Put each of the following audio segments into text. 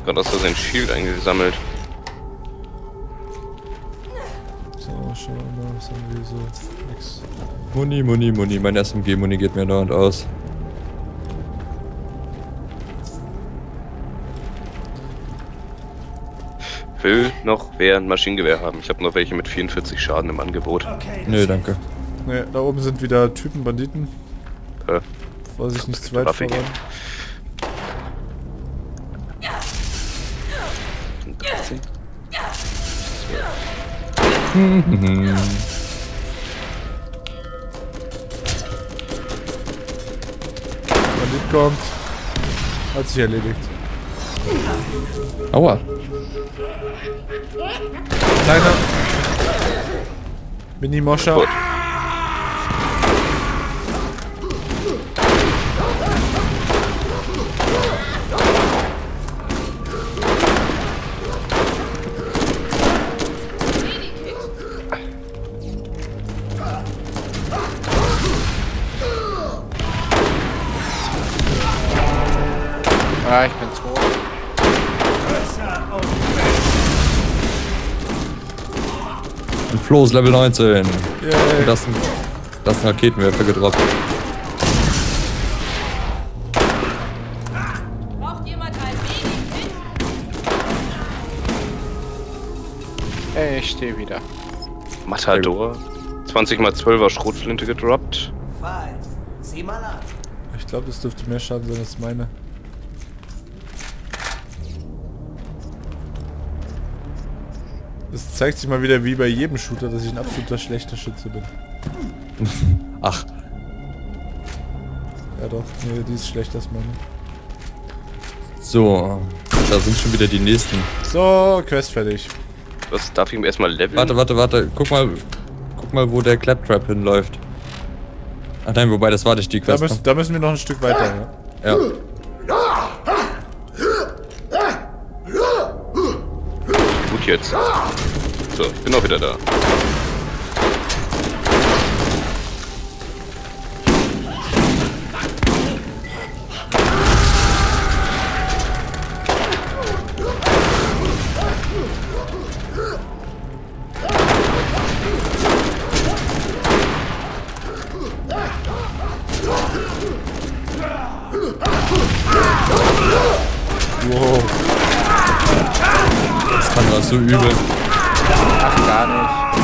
Gerade aus Versehen Shield eingesammelt. So, schauen wir mal, was haben wir so? Nix. Muni. Mein SMG-Muni geht mir dauernd aus. Will noch wer ein Maschinengewehr haben? Ich habe noch welche mit 44 Schaden im Angebot. Nö, danke. Ne, da oben sind wieder Typen, Banditen. Vorsicht, nicht zu weit Waffe voran. Bandit kommt. Hat sich erledigt. Aua. Kleiner. Mini-Moscher. Gut. Ah, ich bin tot. Und Flo ist Level 19. Yay. Und das ist ein Raketenwerfer gedroppt. Braucht jemand ein Medikit? Hey, ich stehe wieder. Matador. 20x12er Schrotflinte gedroppt. Sieh mal an. Ich glaube, das dürfte mehr Schaden sein als meine. Es zeigt sich mal wieder wie bei jedem Shooter, dass ich ein absoluter schlechter Schütze bin. Ach, Ja doch, nee, die ist schlechter als meine. so. Da sind schon wieder die nächsten. So, Quest fertig. Was darf ich ihm erstmal leveln? Warte. Guck mal, wo der Claptrap hinläuft. Ach nein, wobei, das war nicht die Da Quest. da müssen wir noch ein Stück weiter, ja. Ja. Gut jetzt. So, bin auch wieder da. Wow. Das kann das so übel. Ach, gar nicht.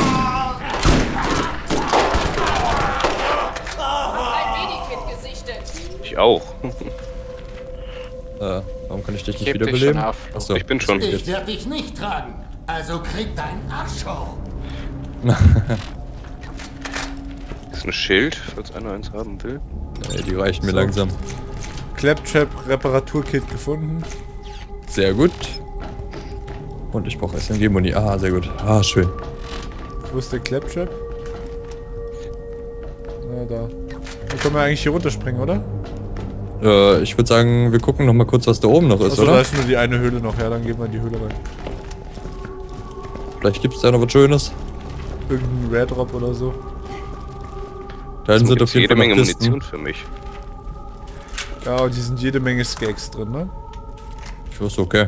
Ein Medikit gesichtet. Ich auch. Warum kann ich dich Ich nicht heb dich wiederbeleben? schon auf. Achso. Ich bin schon. Ich werde dich nicht tragen. Also krieg deinen Arsch hoch. Ist ein Schild, falls einer eins haben will. Nee, die reichen mir langsam. Claptrap Reparaturkit gefunden. Sehr gut. Und ich brauche SMG-Muni. Ah, sehr gut. Ah, schön. Wo ist der Claptrap? Na, da. Da können wir eigentlich hier runterspringen, oder? Ich würde sagen, wir gucken noch mal kurz, was da oben noch ist, Achso, da oder? ist nur die eine Höhle noch. Ja, dann gehen wir in die Höhle rein. Vielleicht gibt es da noch was Schönes. Irgendein Rare Drop oder so. Da hinten sind Gibt's auf jeden jede Fall Menge noch Kisten. Munition für mich. Ja, und die sind jede Menge Skags drin, ne? Ist okay.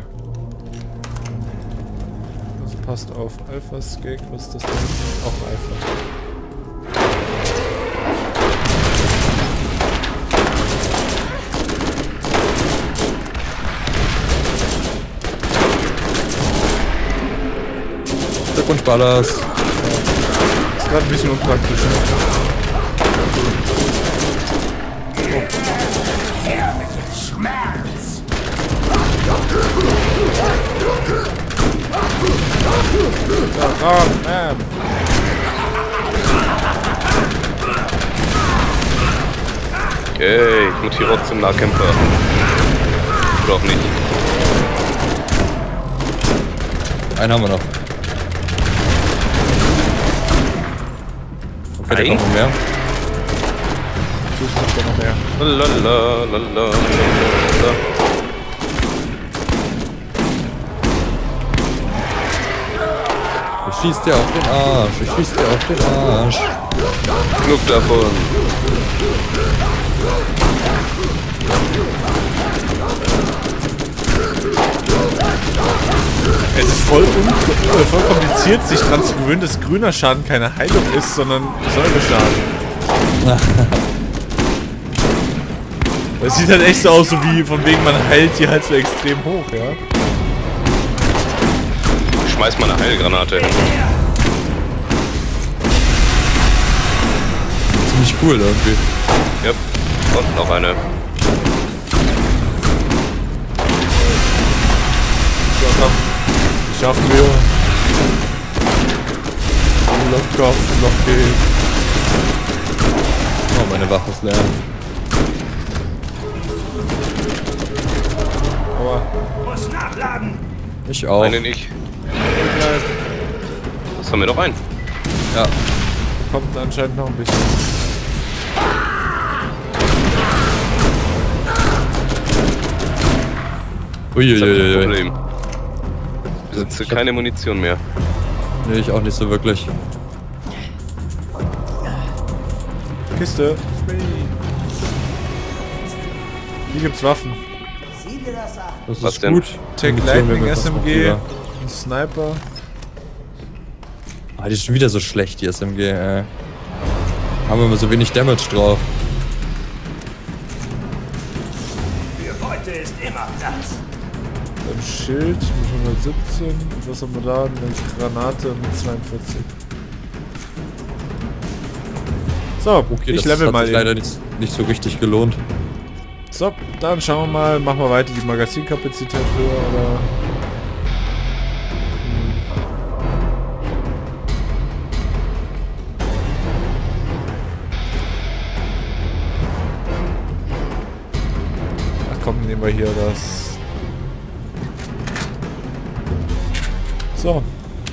Also passt auf. Alpha Skag, was ist das denn? Auch Alpha. Glückwunsch, Ballas. Ist gerade ein bisschen unpraktisch. Schmerz. Okay, ich mutiere auch zum Nahkämpfer. Oder auch nicht. Einen haben wir noch. Okay, da Ein? kommt noch mehr. Natürlich kommt da noch mehr. Lalalala. Ich schieß dir auf den Arsch. Ich schieß dir auf den Arsch. Genug davon. Es ist voll kompliziert, sich dran zu gewöhnen, dass grüner Schaden keine Heilung ist, sondern Säureschaden. Es sieht halt echt so aus, so wie von wegen man heilt hier halt so extrem hoch, ja? Ich schmeiß mal eine Heilgranate hin. Ziemlich cool irgendwie. Ja, und noch eine. So, komm. Schaffen wir. Lock geht. Oh, meine Waffe ist leer. Aber Muss nachladen. Ich auch. Meine nicht. Das haben wir doch ein. Ja. kommt anscheinend noch ein bisschen. Uiuiui. Problem. Ich besitze keine Munition mehr. Nee, ich auch nicht so wirklich. Kiste. Hier gibt's Waffen. Das Was ist denn? gut. Tech Munition Lightning wäre mir fast noch SMG, lieber. ein Sniper. Ah, die ist schon wieder so schlecht, die SMG, ey. Haben wir immer so wenig Damage drauf. Für heute ist immer Platz. Ein Schild mit 117. Und was haben wir da? Eine Granate mit 42. So, Okay, ich das level hat mal sich leider nicht so richtig gelohnt. So, dann schauen wir mal, machen wir weiter die Magazinkapazität höher oder. Ach komm, nehmen wir hier das. So.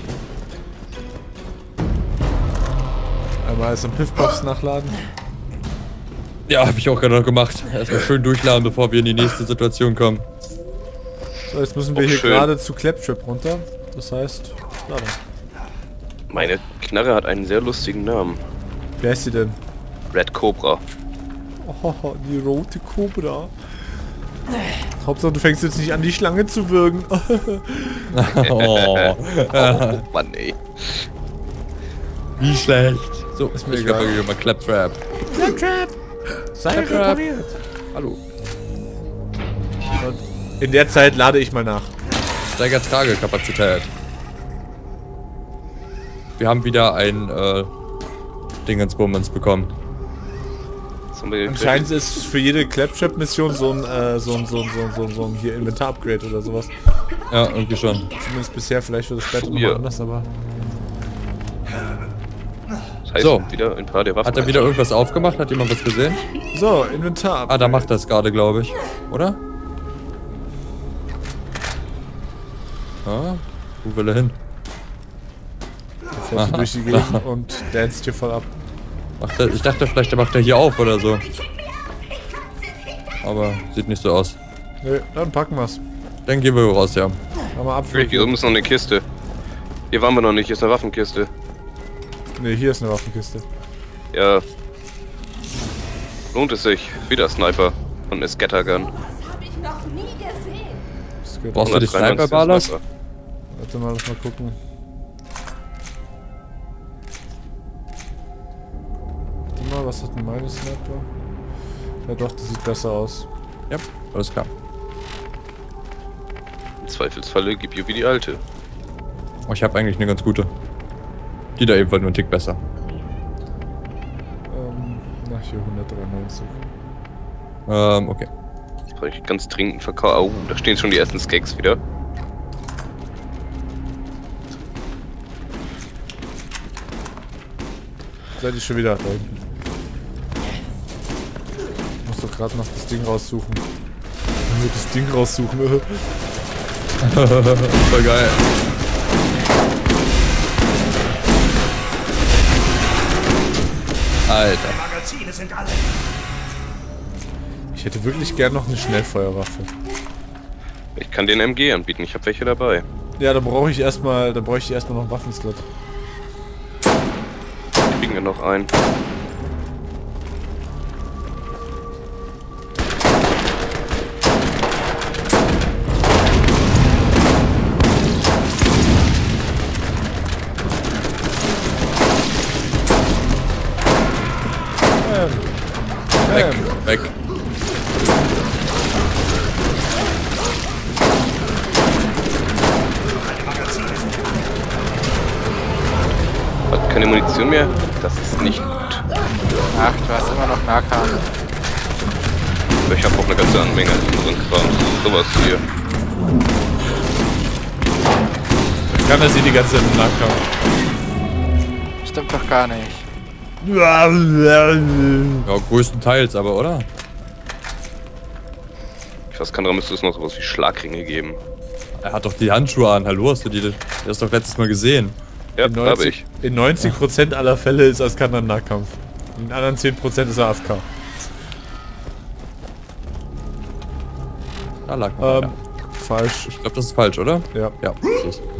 Einmal alles am Piffpuffs nachladen. Ja, habe ich auch gerade noch gemacht. Erstmal schön durchladen, bevor wir in die nächste Situation kommen. So, jetzt müssen wir Auch hier schön. gerade zu Claptrap runter. Das heißt, da. Meine Knarre hat einen sehr lustigen Namen. Wer ist sie denn? Red Cobra. Oh, die rote Cobra. Hauptsache, du fängst jetzt nicht an, die Schlange zu würgen. Oh, Oh Mann, ey. wie schlecht. So, Ist mir ich egal. glaube, mal Claptrap. Claptrap! Sei Claptrap. repariert! Hallo. Und in der Zeit lade ich mal nach. Steigert Tragekapazität. Wir haben wieder ein Dingensbummens bekommen. Was haben wir gekriegt? Anscheinend ist für jede Claptrap-Mission so ein hier Inventar-Upgrade oder sowas. Ja, irgendwie schon. Zumindest bisher, vielleicht wird es später Hier. nochmal anders, aber. Das heißt, So. wieder ein paar der Waffen. Hat er wieder irgendwas aufgemacht? Hat jemand was gesehen? So, Inventar. Ah, da macht er es gerade, glaube ich. Oder? Ah, wo will er hin? Fährt hier durch die Gegend und danced hier voll ab. Macht er, ich dachte vielleicht, der macht er hier auf oder so. Aber sieht nicht so aus. Nö, dann packen wir's. Dann gehen wir raus, ja. Haben wir ab. Hier oben ist noch eine Kiste. Hier waren wir noch nicht, hier ist eine Waffenkiste. Ne, hier ist eine Waffenkiste. Ja. Lohnt es sich. Wieder Sniper und eine Scattergun. Das habe ich noch nie gesehen. Das gehört Brauchst du die 193 Sniper-Ballas? Sniper. Warte mal, lass mal gucken. Warte mal, was hat denn meine Sniper? Ja doch, das sieht besser aus. Ja, alles klar. Im Zweifelsfalle gib ihr wie die alte. Oh, ich habe eigentlich eine ganz gute. Die da ebenfalls nur einen Tick besser. Na, hier 193. Okay. Jetzt brauche ich ganz dringend Verkauf. Oh, da stehen schon die ersten Skeks wieder. Seid ihr schon wieder da hinten? Ich muss doch gerade noch das Ding raussuchen. Nur das Ding raussuchen. Voll geil. Alter. Magazine sind alle. Ich hätte wirklich gern noch eine Schnellfeuerwaffe. Ich kann den MG anbieten, ich habe welche dabei. Ja, dann brauche ich erstmal, noch einen Waffenslot. Kriegen wir noch einen. keine Munition mehr. Das ist nicht gut. Ach, du hast immer noch Nahkampf. Ich habe auch eine ganze Menge anderen Kram. Sowas hier. Kann er sie die ganze Zeit im Nahkampf? Stimmt doch gar nicht. Ja, größtenteils, aber oder? Ich weiß, Kandra müsste es noch sowas wie Schlagringe geben. Er hat doch die Handschuhe an. Hallo, hast du die das doch letztes Mal gesehen? Ja, habe ich. In 90% aller Fälle ist Askander im Nahkampf. In den anderen 10% ist er AFK. Da lag noch einer. Falsch. Ich glaube, das ist falsch, oder? Ja. Ja, das ist.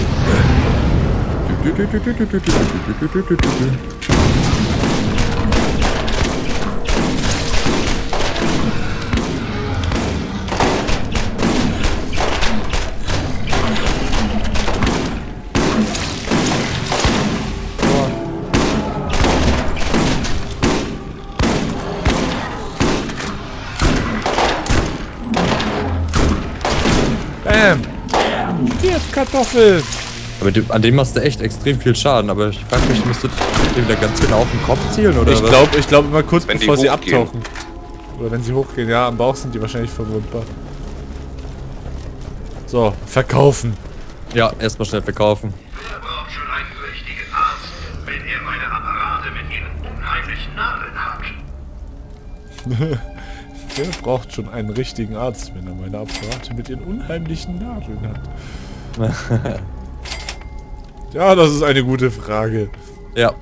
Bam! Stirb, Kartoffel! Aber an dem machst du echt extrem viel Schaden, aber ich frag mich, musst du dem da ganz genau auf den Kopf zielen, oder Ich was? glaube immer kurz Wenn die bevor sie hochgehen. abtauchen. Oder wenn sie hochgehen, ja, am Bauch sind die wahrscheinlich verwundbar. So, verkaufen. Ja, erstmal schnell verkaufen. Wer braucht schon einen richtigen Arzt, wenn ihr meine Apparate mit ihren unheimlichen Nadeln habt? Wer braucht schon einen richtigen Arzt, wenn er meine Apparate mit ihren unheimlichen Nadeln hat? Ja, das ist eine gute Frage. Ja.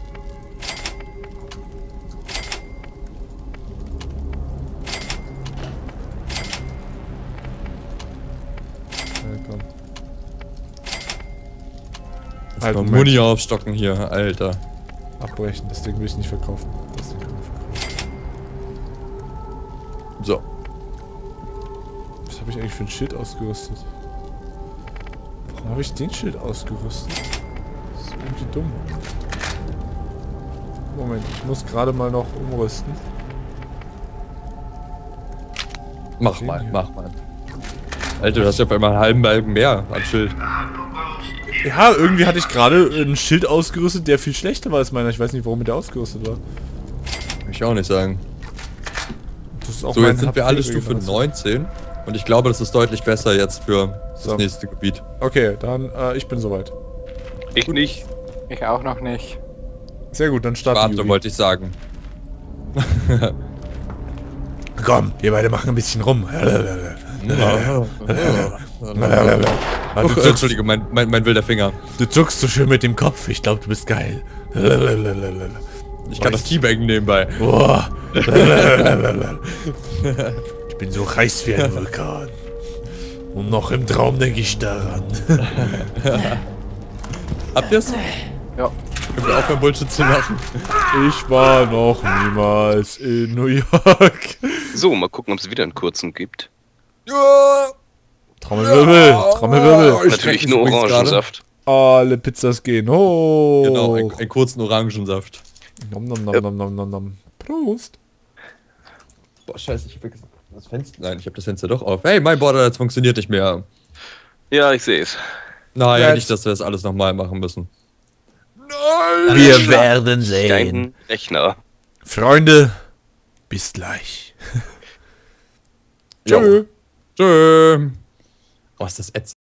Ja, komm. Erstmal Moment. Muni aufstocken hier, Alter. Abbrechen, das Ding will ich nicht verkaufen. Das Ding kann man verkaufen. So. Was habe ich eigentlich für ein Schild ausgerüstet? Warum habe ich den Schild ausgerüstet? Das ist irgendwie dumm. Moment, ich muss gerade mal noch umrüsten. Mach mal. Alter, du hast ja auf einmal einen halben Balken mehr an Schild. Ja, irgendwie hatte ich gerade ein Schild ausgerüstet, der viel schlechter war als meiner. Ich weiß nicht, warum der ausgerüstet war. Kann ich auch nicht sagen. Das ist auch So, mein jetzt sind wir alle HP Stufe gewesen. 19. Und ich glaube, das ist deutlich besser jetzt für So. das nächste Gebiet. Okay, dann, ich bin soweit. Ich nicht. Ich auch noch nicht. Sehr gut, dann starten Warte, wollte ich sagen. Komm, wir beide machen ein bisschen rum. Oh, Entschuldige, mein wilder Finger. Du zuckst so schön mit dem Kopf. Ich glaube, du bist geil. Ich kann das Teabaggen nebenbei. Boah. Ich bin so heiß wie ein Vulkan. Und noch im Traum denke ich daran. Habt ihr's? Ja. Können wir aufhören, Bullshit zu machen? Ich war noch niemals in New York. So, mal gucken, ob es wieder einen kurzen gibt. Trommelwirbel, Trommelwirbel. Ich Natürlich schreck nur mich übrigens Orangensaft. Alle Pizzas gehen hoch. Genau, einen kurzen Orangensaft. Nom nom nom nom nom nom nom. Prost. Boah, scheiße, ich hab vergessen. Das Fenster. Nein, ich hab das Fenster doch auf. Hey, mein Border, das funktioniert nicht mehr. Ja, ich sehe es. Nein, Jetzt. nicht, dass wir das alles nochmal machen müssen. Wir werden sehen. Kein Rechner. Freunde, bis gleich. Jo. Tschö. Tschö. Oh, ist das ätzend.